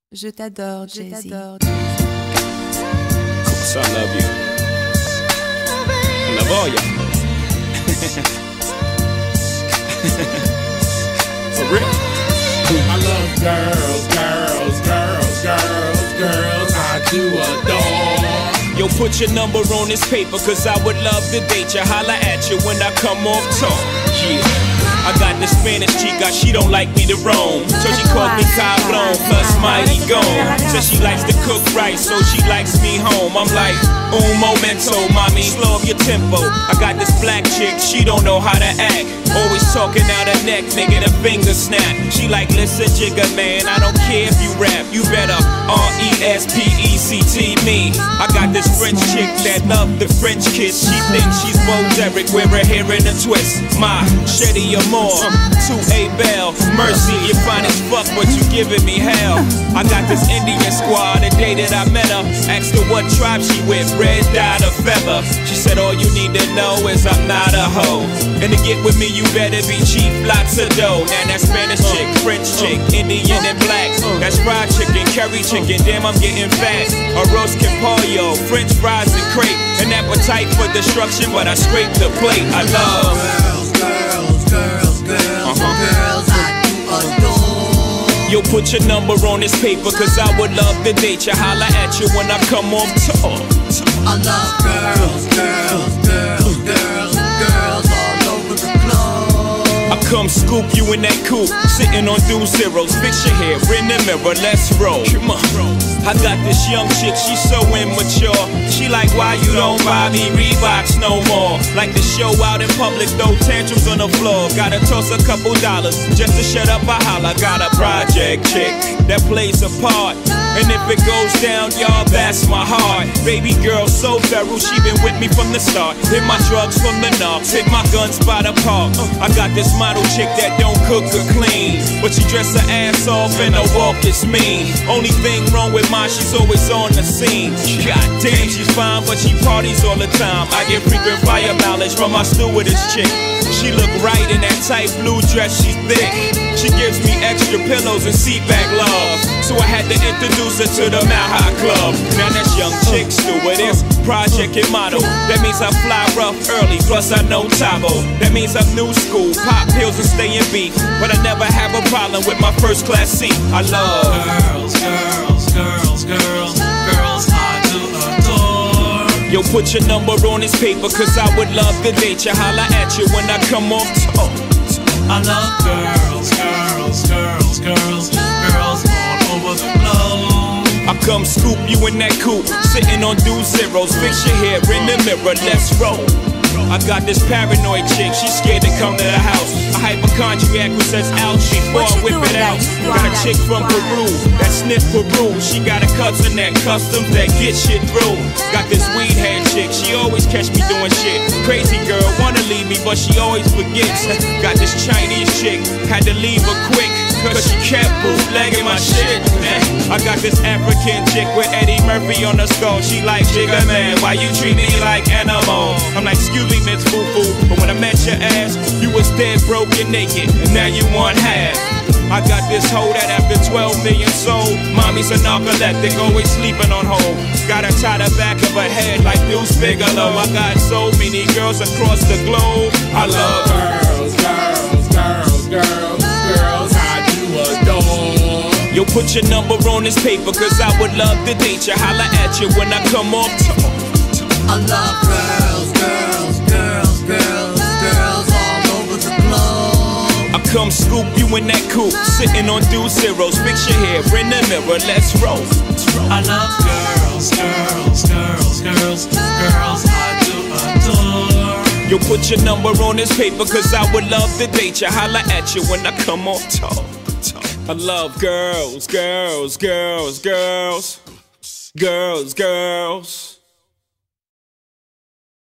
Je t'adore, Jay-Z. Course I love you. I love all y'all. For real. I love girls, girls, girls, girls, girls. I do adore. Yo, put your number on this paper, cause I would love to date you. Holla at you when I come off tour. Yeah. I got this Spanish chica, she don't like me to roam, so she calls me Cablon plus Mighty Gone. Says she likes to cook right, so she likes me home. I'm like, un momento, mommy, slow up your tempo. I got this black chick, she don't know how to act, always talking out her neck, nigga, the finger snap. She like, listen, Jigga, man, I don't care if you rap, you better R-E-S-P-E-C-T me. I got this French chick that love the French kiss. She thinks she's Bo Derek, wear her hair in a twist. My Shetty Amore, to A Bell, Mercy, you fine as fuck, but you giving me hell. I got this Indian squad, the day that I met her, asked her what tribe she with, red dot or feather. She said all you need to know is I'm not a hoe, and to get with me you better be cheap, lots of dough. Now that Spanish chick, French chick, Indian and black, that's fried chicken, curry chicken, damn I'm getting fat. Arroz con pollo, French fries and crepe, an appetite for destruction, but I scrape the plate. I love girls, girls, girls, girls, girls I do adore. Yo, put your number on this paper, cause I would love to date you. Holla at you when I come off tour. I love girls, girls, girls, girls, girls all over the globe. I come scoop you in that coupe, sitting on dual zeros. Fix your hair in the mirror, let's roll. Come on. I got this young chick, she's so immature. She like, why you don't buy me Reeboks no more? Like to show out in public, throw tantrums on the floor. Gotta toss a couple dollars just to shut up, I holla. Got a project chick that plays a part, and if it goes down, y'all, that's my heart. Baby girl so feral, she been with me from the start. Hit my drugs from the knobs, hit my guns by the park. I got this model chick that don't cook or clean, but she dress her ass off and her walk is mean. Only thing wrong with mine, she's always on the scene. God damn, she's fine, but she parties all the time. I get frequent fire mileage from my stewardess chick. She look right in that tight blue dress, she's thick. She gives me extra pillows and seat back love, so I had to introduce her to the Mount High Club. Now that's young chick stewardess, project and model. That means I fly rough early, plus I know Tabo. That means I'm new school, pop pills and stay in beat, but I never have a problem with my first class seat. I love girls, girls, girls, girls, girls I do adore. Yo, put your number on this paper, cause I would love to date you. Holla at you when I come off tour. I love girls, girls, girls, girls, girls all over the globe. I come scoop you in that coupe, sitting on dual zeros. Fix your hair in the mirror, let's roll. I got this paranoid chick, she's scared to come to the house. A hypochondriac who says ouch before I whip it out. Got a chick from Peru that sniff Peru. She got a cousin that customs that get shit through. Got this weed head chick, she always catch me doing shit. Crazy girl, wanna leave me but she always forgets. Got this Chinese chick, had to leave her quick, cause she kept bootlegging my shit. I got this African chick with Eddie Murphy on the skull. She like, Jigga man, why you treat me like animal? I'm like, excuse me, Miss Foo-Foo, but when I met your ass, you was dead, broke and naked, and now you want half. I got this hoe that after 12 million sold, mommy's a narcoleptic, always sleeping on hold. Got her tie the back of her head like Deuce Bigelow. I got so many girls across the globe. I love girls, girls, girls, girls, girls I do adore. Yo, put your number on this paper, cause I would love to date you. Holla at you when I come off tour. I love girls, girls, girls, girls, girls all over the globe. I come scoop you in that coupe, sitting on dual zeros. Fix your hair in the mirror, let's roll. I love girls, girls, girls, girls, girls I do adore. Yo, put your number on this paper, cause I would love to date you. Holla at you when I come off tour. I love girls, girls, girls, girls, girls, girls.